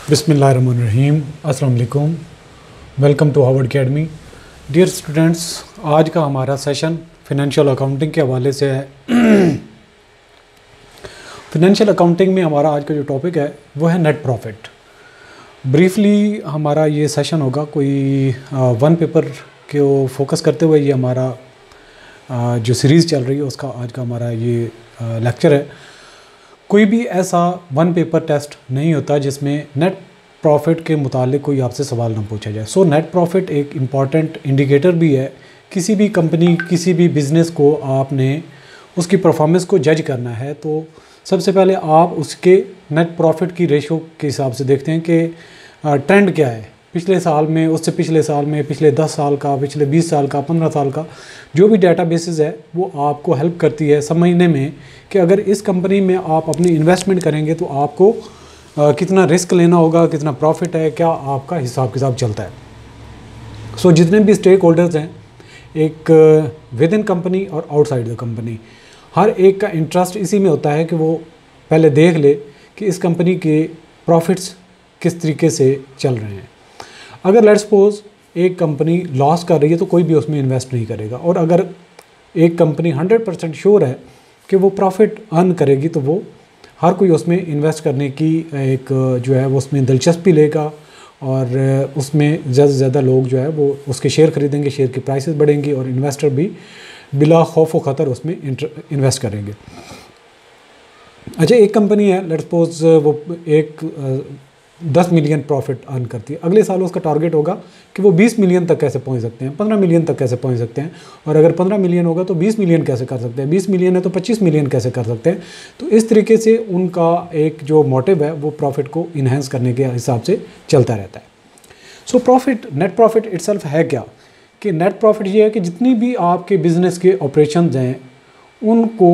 बिस्मिल्लाहिर्रहमानिर्रहीम, अस्सलाम वालेकुम। Welcome to Harvard academy. Dear students, आज का हमारा सेशन फिनेंशियल अकाउंटिंग के हवाले से है। फिनेंशियल अकाउंटिंग में हमारा आज का जो टॉपिक है वो है नेट प्रॉफिट। ब्रीफली हमारा ये सेशन होगा, कोई वन पेपर को फोकस करते हुए ये हमारा जो सीरीज़ चल रही है उसका आज का हमारा ये लेक्चर है। कोई भी ऐसा वन पेपर टेस्ट नहीं होता जिसमें नेट प्रॉफिट के मुतालिक कोई आपसे सवाल ना पूछा जाए। सो नेट प्रॉफिट एक इम्पॉर्टेंट इंडिकेटर भी है। किसी भी कंपनी, किसी भी बिज़नेस को आपने उसकी परफॉर्मेंस को जज करना है तो सबसे पहले आप उसके नेट प्रॉफिट की रेशो के हिसाब से देखते हैं कि ट्रेंड क्या है पिछले साल में, उससे पिछले साल में, पिछले 10 साल का, पिछले 20 साल का, 15 साल का। जो भी डाटा बेसिस है वो आपको हेल्प करती है समझने में कि अगर इस कंपनी में आप अपनी इन्वेस्टमेंट करेंगे तो आपको कितना रिस्क लेना होगा, कितना प्रॉफिट है, क्या आपका हिसाब किताब चलता है। सो जितने भी स्टेक होल्डर्स हैं, एक विद इन कंपनी और आउटसाइड द कंपनी, हर एक का इंटरेस्ट इसी में होता है कि वो पहले देख ले कि इस कंपनी के प्रॉफिट्स किस तरीके से चल रहे हैं। अगर लेट्स सपोज एक कंपनी लॉस कर रही है तो कोई भी उसमें इन्वेस्ट नहीं करेगा, और अगर एक कंपनी 100% श्योर है कि वो प्रॉफिट अर्न करेगी तो वो हर कोई उसमें इन्वेस्ट करने की एक जो है वो उसमें दिलचस्पी लेगा, और उसमें ज़्यादा से ज़्यादा लोग जो है वो उसके शेयर खरीदेंगे, शेयर की प्राइसेस बढ़ेंगी और इन्वेस्टर भी बिला खौफ व ख़तर उसमें इन्वेस्ट करेंगे। अच्छा, एक कंपनी है, लेट्स सपोज वो एक 10 मिलियन प्रॉफिट अर्न करती है। अगले साल उसका टारगेट होगा कि वो 20 मिलियन तक कैसे पहुंच सकते हैं, 15 मिलियन तक कैसे पहुंच सकते हैं, और अगर 15 मिलियन होगा तो 20 मिलियन कैसे कर सकते हैं, 20 मिलियन है तो 25 मिलियन कैसे कर सकते हैं। तो इस तरीके से उनका एक जो मोटिव है वो प्रॉफिट को इन्हेंस करने के हिसाब से चलता रहता है। So profit, net profit itself है क्या कि नेट प्रॉफिट ये है कि जितनी भी आपके बिज़नेस के ऑपरेशंस हैं उनको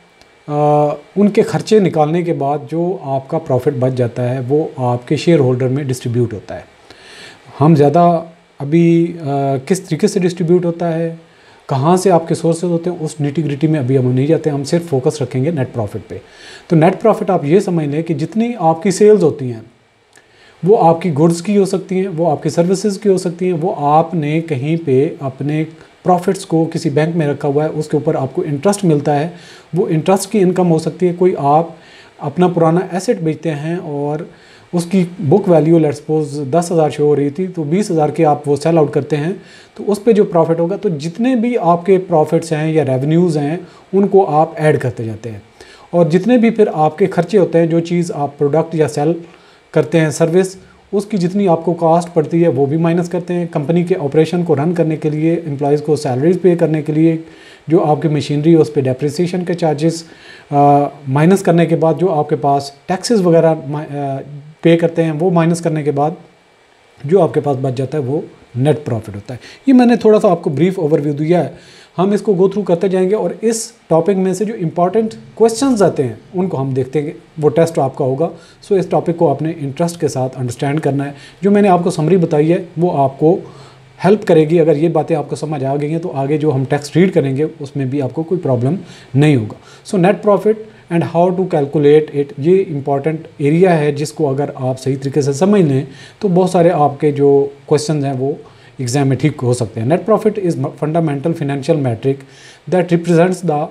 उनके खर्चे निकालने के बाद जो आपका प्रॉफिट बच जाता है वो आपके शेयर होल्डर में डिस्ट्रीब्यूट होता है। हम ज़्यादा अभी किस तरीके से डिस्ट्रीब्यूट होता है, कहाँ से आपके सोर्सेज होते हैं, उस निटी ग्रिटी में अभी हम नहीं जाते, हम सिर्फ फोकस रखेंगे नेट प्रॉफिट पे। तो नेट प्रॉफिट आप ये समझ लें कि जितनी आपकी सेल्स होती हैं वो आपकी गुड्स की हो सकती हैं, वो आपकी सर्विसेज की हो सकती हैं, वो आपने कहीं पे अपने प्रॉफिट्स को किसी बैंक में रखा हुआ है, उसके ऊपर आपको इंटरेस्ट मिलता है, वो इंटरेस्ट की इनकम हो सकती है। कोई आप अपना पुराना एसेट बेचते हैं और उसकी book value let's suppose 10,000 show हो रही थी तो 20,000 के आप वो सेल आउट करते हैं, तो उस पर जो प्रॉफिट होगा, तो जितने भी आपके प्रॉफिट्स हैं या रेवेन्यूज़ हैं उनको आप ऐड करते जाते हैं, और जितने भी फिर आपके खर्चे होते हैं, जो चीज़ आप प्रोडक्ट या सेल करते हैं, सर्विस, उसकी जितनी आपको कॉस्ट पड़ती है वो भी माइनस करते हैं। कंपनी के ऑपरेशन को रन करने के लिए, एम्प्लॉयज़ को सैलरीज पे करने के लिए, जो आपकी मशीनरी है उस पर डेप्रिसिएशन के चार्जेस माइनस करने के बाद जो आपके पास टैक्सेस वगैरह पे करते हैं वो माइनस करने के बाद जो आपके पास बच जाता है वो नेट प्रॉफिट होता है। ये मैंने थोड़ा सा आपको ब्रीफ ओवरव्यू दिया है, हम इसको गो थ्रू करते जाएंगे और इस टॉपिक में से जो इंपॉर्टेंट क्वेश्चंस आते हैं उनको हम देखते हैं, वो टेस्ट आपका होगा। सो इस टॉपिक को आपने इंटरेस्ट के साथ अंडरस्टैंड करना है। जो मैंने आपको समरी बताई है वो आपको हेल्प करेगी। अगर ये बातें आपको समझ आ गई हैं तो आगे जो हम टेक्स्ट रीड करेंगे उसमें भी आपको कोई प्रॉब्लम नहीं होगा। So net profit and how to calculate it, ये इंपॉर्टेंट एरिया है जिसको अगर आप सही तरीके से समझ लें तो बहुत सारे आपके जो क्वेश्चन हैं वो एग्जाम में ठीक हो सकते हैं। Net profit is fundamental financial metric that represents the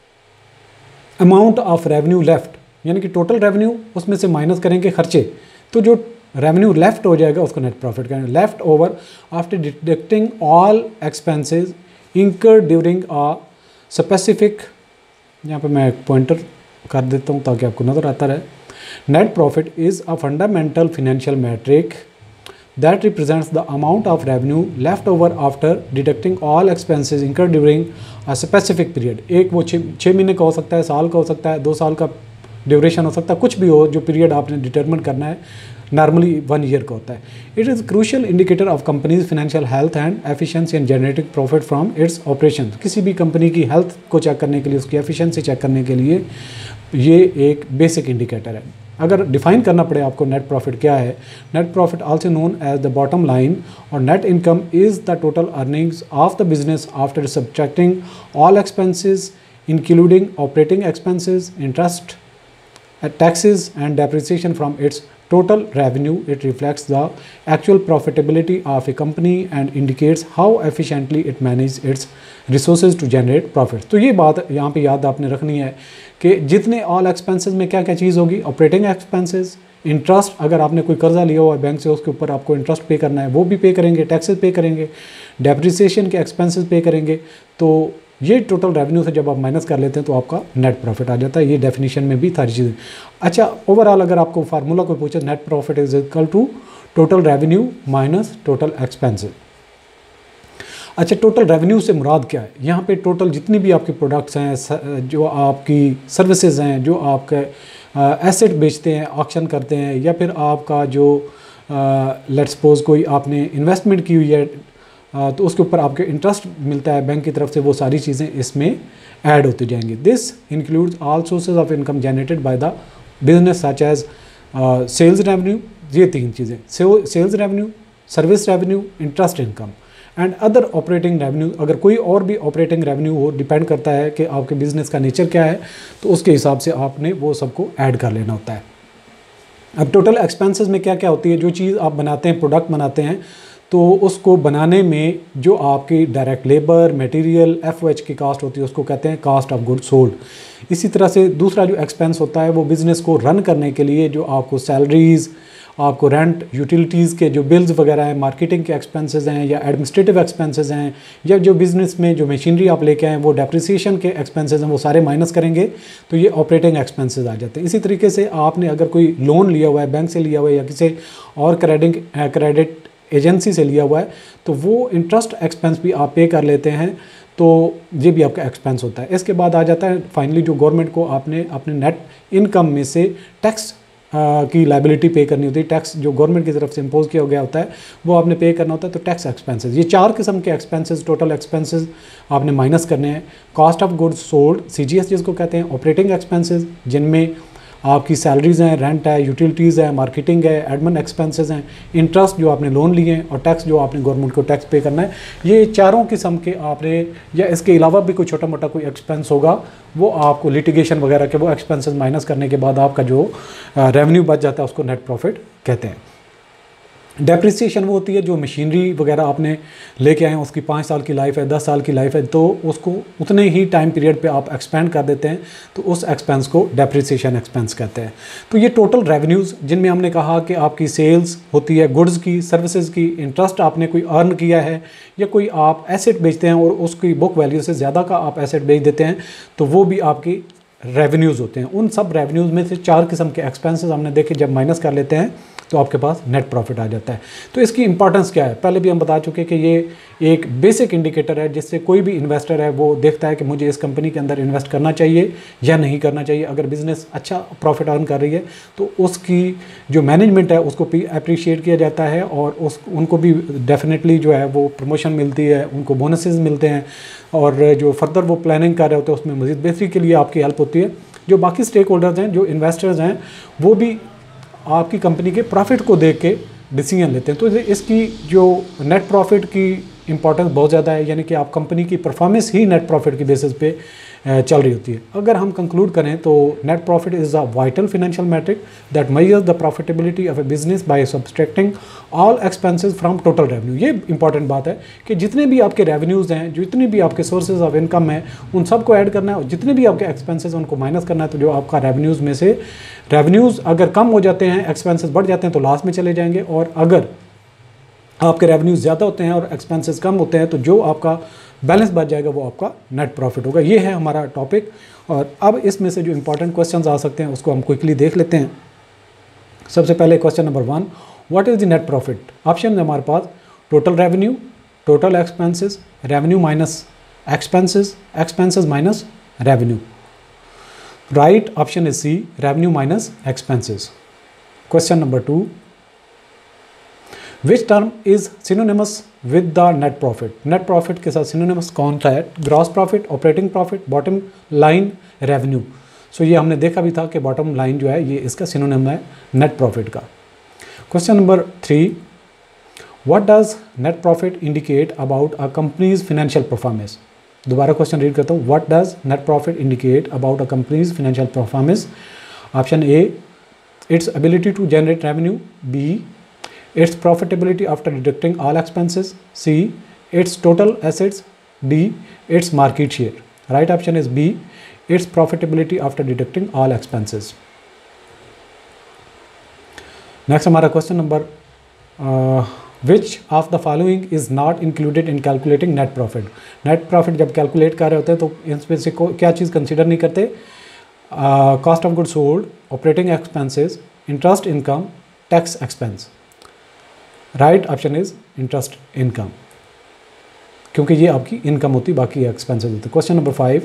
amount of revenue left, यानी कि टोटल रेवेन्यू उसमें से माइनस करेंगे खर्चे, तो जो रेवेन्यू लेफ्ट हो जाएगा उसको नेट प्रॉफिट करेंगे। Left over after deducting all expenses incurred during a specific, यहाँ पे मैं एक पॉइंटर कर देता हूँ ताकि आपको नज़र आता रहे। Net profit is a fundamental financial metric that represents the amount of revenue left over after deducting all expenses incurred during a specific period। एक वो 6 महीने का हो सकता है, साल का हो सकता है, 2 साल का ड्यूरेशन हो सकता है, कुछ भी हो जो पीरियड आपने डिटरमिन करना है, नॉर्मली 1 ईयर का होता है। It is crucial indicator of company's financial health and efficiency and generating profit from its operation. किसी भी कंपनी की हेल्थ को चेक करने के लिए, उसकी एफिशिएंसी चेक करने के लिए ये एक बेसिक इंडिकेटर है। अगर डिफाइन करना पड़े आपको नेट प्रॉफिट क्या है, net profit also known as the bottom line और net income is the total earnings of the business after subtracting all expenses including operating expenses, interest, taxes and depreciation from its total revenue, it reflects the actual profitability of a company and indicates how efficiently it manages its resources to generate profits। तो ये बात यहाँ पे याद आपने रखनी है कि जितने ऑल एक्सपेंसेस में क्या क्या चीज़ होगी, ऑपरेटिंग एक्सपेंसेस, इंटरेस्ट, अगर आपने कोई कर्जा लिया हुआ है बैंक से उसके ऊपर आपको इंटरेस्ट पे करना है वो भी पे करेंगे, टैक्सेस पे करेंगे, डेप्रिसिएशन के एक्सपेंसेस पे करेंगे। तो ये टोटल रेवेन्यू से जब आप माइनस कर लेते हैं तो आपका नेट प्रॉफिट आ जाता है। ये डेफिनेशन में भी सारी चीज़ें। अच्छा, ओवरऑल अगर आपको फार्मूला कोई पूछे, net profit is equal to total revenue minus total expenses. अच्छा, टोटल रेवेन्यू से मुराद क्या है? यहाँ पे टोटल जितनी भी आपकी प्रोडक्ट्स हैं, जो आपकी सर्विसेज हैं, जो आपके एसेट बेचते हैं, ऑक्शन करते हैं, या फिर आपका जो लेट्स सपोज कोई आपने इन्वेस्टमेंट की हुई है तो उसके ऊपर आपके इंटरेस्ट मिलता है बैंक की तरफ से, वो सारी चीज़ें इसमें ऐड होती जाएंगी। This includes all sources of income generated by the business such as sales revenue, ये तीन चीज़ें, sales revenue, service revenue, interest income and other operating revenue. अगर कोई और भी ऑपरेटिंग रेवेन्यू हो, डिपेंड करता है कि आपके बिजनेस का नेचर क्या है, तो उसके हिसाब से आपने वो सबको ऐड कर लेना होता है। अब टोटल एक्सपेंसेस में क्या क्या होती है? जो चीज़ आप बनाते हैं, प्रोडक्ट बनाते हैं, तो उसको बनाने में जो आपकी डायरेक्ट लेबर, मटेरियल, FOH की कास्ट होती है उसको कहते हैं कास्ट ऑफ गुड सोल्ड। इसी तरह से दूसरा जो एक्सपेंस होता है वो बिज़नेस को रन करने के लिए जो आपको सैलरीज़, आपको रेंट, यूटिलिटीज़ के जो बिल्स वगैरह हैं, मार्केटिंग के एक्सपेंसेस हैं या एडमिनिस्ट्रेटिव एक्सपेंसेस हैं, या जो बिज़नेस में जो मशीनरी आप लेके आए वो डेप्रिसिएशन के एक्सपेंसेस हैं, वो सारे माइनस करेंगे तो ये ऑपरेटिंग एक्सपेंसेस आ जाते हैं। इसी तरीके से आपने अगर कोई लोन लिया हुआ है, बैंक से लिया हुआ है या किसी और क्रेडिट एजेंसी से लिया हुआ है, तो वो इंटरेस्ट एक्सपेंस भी आप पे कर लेते हैं, तो ये भी आपका एक्सपेंस होता है। इसके बाद आ जाता है फाइनली जो गवर्नमेंट को आपने अपने नेट इनकम में से टैक्स की लाइबिलिटी पे करनी होती है। टैक्स जो गवर्नमेंट की तरफ से इम्पोज किया गया होता है वो आपने पे करना होता है, तो टैक्स एक्सपेंसेस। ये चार किस्म के एक्सपेंसेस, टोटल एक्सपेंसेस आपने माइनस करने हैं। Cost of goods sold, CGS जिसको कहते हैं, ऑपरेटिंग एक्सपेंसेस जिनमें आपकी सैलरीज़ हैं, रेंट है, यूटिलिटीज़ है, मार्केटिंग है, एडमिन एक्सपेंसेस हैं, इंटरेस्ट जो आपने लोन लिए हैं, और टैक्स जो आपने गवर्नमेंट को टैक्स पे करना है। ये चारों किस्म के आपने, या इसके अलावा भी कोई छोटा मोटा कोई एक्सपेंस होगा वो आपको लिटिगेशन वगैरह के वो एक्सपेंसेस माइनस करने के बाद आपका जो रेवेन्यू बच जाता है उसको नेट प्रॉफिट कहते हैं। डेप्रिसिएशन वो होती है जो मशीनरी वगैरह आपने लेके आए हैं, उसकी 5 साल की लाइफ है, 10 साल की लाइफ है, तो उसको उतने ही टाइम पीरियड पे आप एक्सपेंड कर देते हैं, तो उस एक्सपेंस को डेप्रिसिएशन एक्सपेंस कहते हैं। तो ये टोटल रेवेन्यूज़ जिनमें हमने कहा कि आपकी सेल्स होती है गुड्स की, सर्विसेज की, इंटरेस्ट आपने कोई अर्न किया है, या कोई आप एसेट बेचते हैं और उसकी बुक वैल्यू से ज़्यादा का आप एसेट बेच देते हैं, तो वो भी आपकी रेवेन्यूज़ होते हैं। उन सब रेवेन्यूज़ में से 4 किस्म के एक्सपेंसेस हमने देखे, जब माइनस कर लेते हैं तो आपके पास नेट प्रॉफिट आ जाता है। तो इसकी इंपॉर्टेंस क्या है? पहले भी हम बता चुके कि ये एक बेसिक इंडिकेटर है जिससे कोई भी इन्वेस्टर है वो देखता है कि मुझे इस कंपनी के अंदर इन्वेस्ट करना चाहिए या नहीं करना चाहिए। अगर बिज़नेस अच्छा प्रॉफिट अर्न कर रही है तो उसकी जो मैनेजमेंट है उसको भी अप्रिशिएट किया जाता है, और उनको भी डेफिनेटली जो है वो प्रमोशन मिलती है, उनको बोनसेस मिलते हैं, और जो फर्दर वो प्लानिंग कर रहे होते हैं उसमें मज़ीद बेहतरी के लिए आपकी हेल्प होती है। जो बाकी स्टेक होल्डर्स हैं, जो इन्वेस्टर्स हैं, वो भी आपकी कंपनी के प्रॉफिट को देख के डिसीजन लेते हैं। तो इसकी जो नेट प्रॉफिट की इंपॉर्टेंस बहुत ज़्यादा है, यानी कि आप कंपनी की परफॉर्मेंस ही नेट प्रॉफिट की बेसिस पे चल रही होती है। अगर हम कंक्लूड करें तो net profit is a vital financial metric that measures the profitability of a business by subtracting all expenses from total revenue. ये इंपॉर्टेंट बात है कि जितने भी आपके रेवेन्यूज़ हैं, जितनी भी आपके सोर्सेज ऑफ इनकम है, उन सबको ऐड करना है, और जितने भी आपके एक्सपेंसेस उनको माइनस करना है। तो जो आपका रेवेन्यूज़ में से रेवेन्यूज़ अगर कम हो जाते हैं, एक्सपेंसेस बढ़ जाते हैं, तो लॉस में चले जाएंगे, और अगर आपके रेवेन्यूज़ ज़्यादा होते हैं और एक्सपेंसेस कम होते हैं तो जो आपका बैलेंस बच जाएगा वो आपका नेट प्रॉफिट होगा। ये है हमारा टॉपिक। और अब इसमें से जो इंपॉर्टेंट क्वेश्चंस आ सकते हैं उसको हम क्विकली देख लेते हैं। सबसे पहले question number 1, what is the net profit? Option है हमारे पास total revenue, total expenses, revenue minus expenses, expenses minus revenue. Right option is C, revenue minus expenses. Question number 2, which term is synonymous with the net profit? Net profit के साथ synonymous कौन सा है? Gross profit, operating profit, bottom line, revenue. So ये हमने देखा भी था कि बॉटम लाइन जो है ये इसका सिनोनिम है नेट प्रॉफिट का। Question number 3, what does net profit indicate about a company's financial performance? दोबारा क्वेश्चन रीड करता हूँ, what does net profit indicate about a company's financial performance? Option A, its ability to generate revenue, B, its profitability after deducting all expenses, C, its total assets, D, its market share. Right option is B, its profitability after deducting all expenses. Next हमारा question number which of the following is not included in calculating net profit. Net profit जब calculate कर रहे होते हैं तो इनमें से क्या चीज़ कंसिडर नहीं करते? Cost of good sold, operating expenses, interest income, tax expense. Right option is interest income, क्योंकि ये आपकी इनकम होती, बाकी एक्सपेंसेस होते. Question number 5,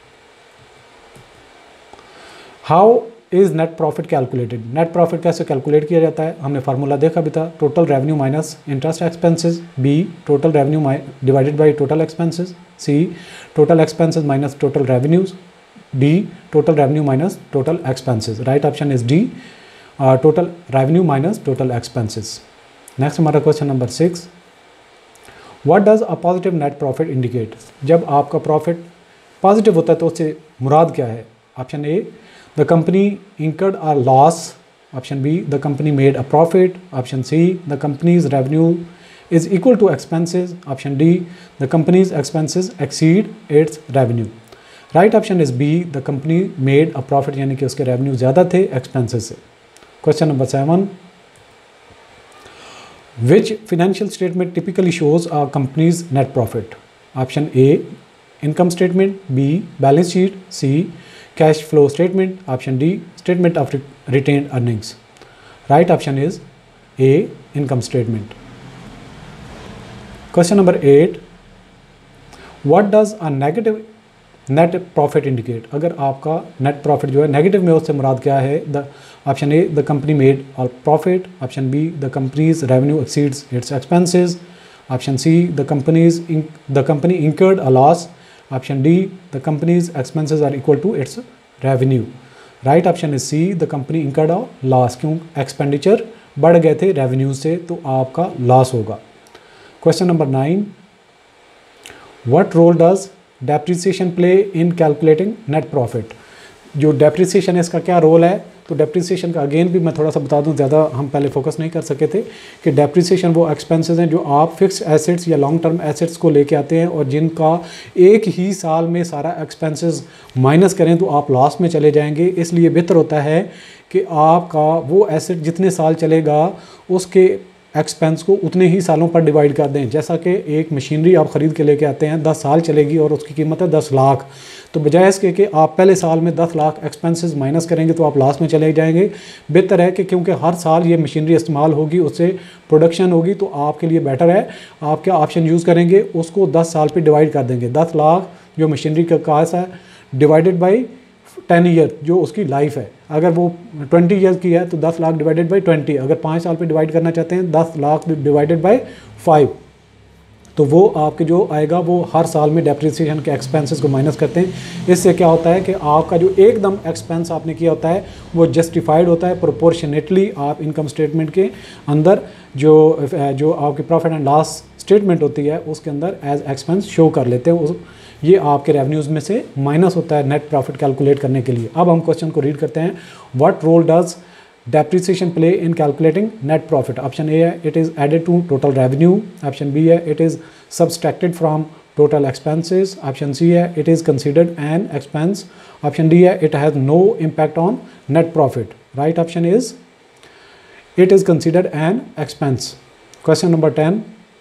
how is net profit calculated. Net profit कैसे कैलकुलेट किया जाता है? हमने फार्मूला देखा भी था, total revenue minus interest expenses, B total revenue divided by total expenses, C total expenses minus total revenues, D total revenue minus total expenses. Right option is D, total revenue minus total expenses. Next हमारा question number 6, what does a positive net profit indicate. जब आपका profit positive होता है तो उससे मुराद क्या है? Option A, the company incurred a loss, option B, the company made a profit, option C, the company's revenue is equal to expenses, option D, the company's expenses exceed its revenue. Right option is B, the company made a profit, यानी कि उसके revenue ज़्यादा थे expenses से. Question number 7, which financial statement typically shows a company's net profit. Option A, income statement, B balance sheet, C cash flow statement, option D statement of retained earnings. Right option is A, income statement. Question number 8, what does a negative net profit indicate. अगर आपका net profit जो है negative में, उससे मुराद क्या है? The option A, the company made all profit, option B, the company's revenue exceeds its expenses, option C, the company incurred a loss, option D, the company's expenses are equal to its revenue. Right option is C, the company incurred a loss. क्यों? Expenditure बढ़ गए थे revenue से, तो आपका loss होगा. Question number 9, what role does depreciation play in calculating net profit. जो depreciation है इसका क्या रोल है? तो डेप्रिसिएशन का अगेन भी मैं थोड़ा सा बता दूं, ज़्यादा हम पहले फोकस नहीं कर सके थे, कि डेप्रिसिएशन वो एक्सपेंसेस हैं जो आप फिक्स एसेट्स या लॉन्ग टर्म एसेट्स को लेके आते हैं और जिनका एक ही साल में सारा एक्सपेंसेस माइनस करें तो आप लॉस में चले जाएंगे. इसलिए बेहतर होता है कि आपका वो एसेट जितने साल चलेगा उसके एक्सपेंस को उतने ही सालों पर डिवाइड कर दें. जैसा कि एक मशीनरी आप ख़रीद के लेके आते हैं, 10 साल चलेगी और उसकी कीमत है 10 लाख, तो बजाय इसके कि आप पहले साल में 10 लाख एक्सपेंसेस माइनस करेंगे तो आप लॉस में चले जाएंगे. बेहतर है कि क्योंकि हर साल ये मशीनरी इस्तेमाल होगी, उससे प्रोडक्शन होगी, तो आपके लिए बेटर है आप क्या ऑप्शन यूज़ करेंगे, उसको 10 साल पर डिवाइड कर देंगे. 10 लाख जो मशीनरी का कास्ट है डिवाइडेड बाई 10 ईयर जो उसकी लाइफ है. अगर वो 20 ईयर्स की है तो 10 लाख डिवाइडेड बाई 20. अगर 5 साल पे डिवाइड करना चाहते हैं 10 लाख डिवाइडेड बाई 5, तो वो आपके जो आएगा वो हर साल में डेप्रिसिएशन के एक्सपेंसेस को माइनस करते हैं. इससे क्या होता है कि आपका जो एकदम एक्सपेंस आपने किया होता है वो जस्टिफाइड होता है. प्रोपोर्शनेटली आप इनकम स्टेटमेंट के अंदर जो आपकी प्रॉफिट एंड लॉस स्टेटमेंट होती है उसके अंदर एज एक्सपेंस शो कर लेते हैं. ये आपके रेवेन्यूज़ में से माइनस होता है नेट प्रॉफिट कैलकुलेट करने के लिए. अब हम क्वेश्चन को रीड करते हैं. What role does depreciation play in calculating net profit. Option A है, it is added to total revenue, option B है, it is subtracted from total expenses, option C है, it is considered an expense, option D है, it has no impact on net profit. Right option is it is considered an expense. Question number 10,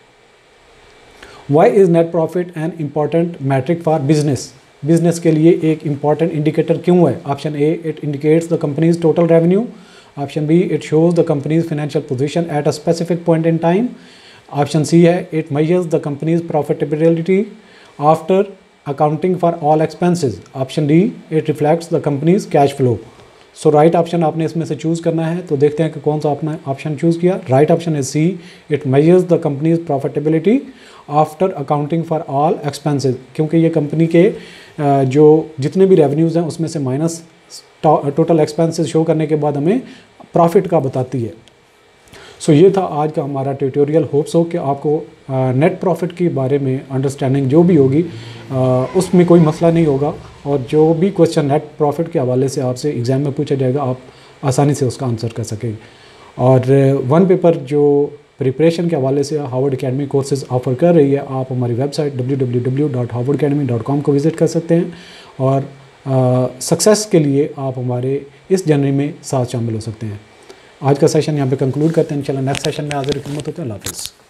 why is net profit an important metric for business. Business के लिए एक important indicator क्यों है? Option A, it indicates the company's total revenue, option B, it shows the company's financial position at a specific point in time, option C है, it measures the company's profitability after accounting for all expenses, option D, it reflects the company's cash flow. So right option आपने इसमें से choose करना है. तो देखते हैं कि कौन सा आपने ऑप्शन चूज़ किया. Right option is C, it measures the company's profitability after accounting for all expenses. क्योंकि ये कंपनी के जो जितने भी रेवेन्यूज़ हैं उसमें से माइनस टोटल एक्सपेंसेस शो करने के बाद हमें प्रॉफिट का बताती है. सो ये था आज का हमारा ट्यूटोरियल. होप्स हो कि आपको नेट प्रॉफिट के बारे में अंडरस्टैंडिंग जो भी होगी उसमें कोई मसला नहीं होगा. और जो भी क्वेश्चन नेट प्रॉफिट के हवाले से आपसे एग्ज़ाम में पूछा जाएगा आप आसानी से उसका आंसर कर सकें। और वन पेपर जो प्रिपरेशन के हवाले से हार्वर्ड एकेडमी कोर्सेज़ ऑफ़र कर रही है, आप हमारी वेबसाइट www.harvardacademy.com को विज़िट कर सकते हैं और सक्सेस के लिए आप हमारे इस जर्नी में साथ शामिल हो सकते हैं। आज का सेशन यहाँ पे कंक्लूड करते हैं। इंशाल्लाह नेक्स्ट सेशन में हाज़िर खिदमत होते हैं। अल्लाह हाफ़िज़।